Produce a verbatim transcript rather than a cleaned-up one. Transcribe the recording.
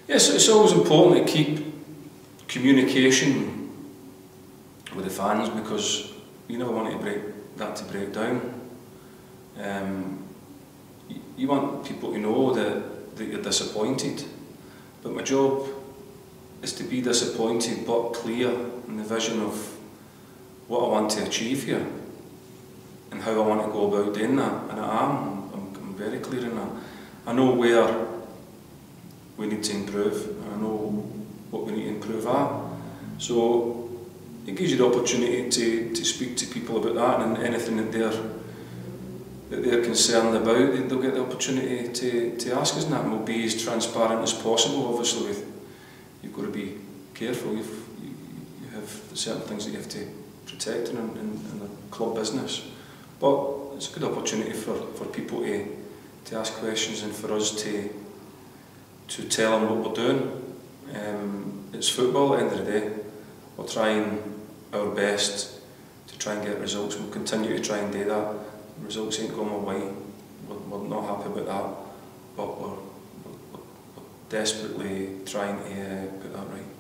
Yes, it's always important to keep communication with the fans, because you never want to break that to break down. Um, you, you want people to know that, that you're disappointed, but my job is to be disappointed but clear in the vision of what I want to achieve here and how I want to go about doing that, and I am. I'm, I'm very clear in that. I know where we need to improve, and I know what we need to improve at. So it gives you the opportunity to, to speak to people about that, and anything that they're that they're concerned about, they'll get the opportunity to, to ask us, and that, and we'll be as transparent as possible. Obviously, with, you've got to be careful. You've, you, you have certain things that you have to protect in, in, in the club business, but it's a good opportunity for, for people to, to ask questions and for us to to tell them what we're doing. Um, it's football at the end of the day. We're trying our best to try and get results. We'll continue to try and do that. The results ain't going our way. We're, we're not happy about that, but we're, we're, we're desperately trying to uh, put that right.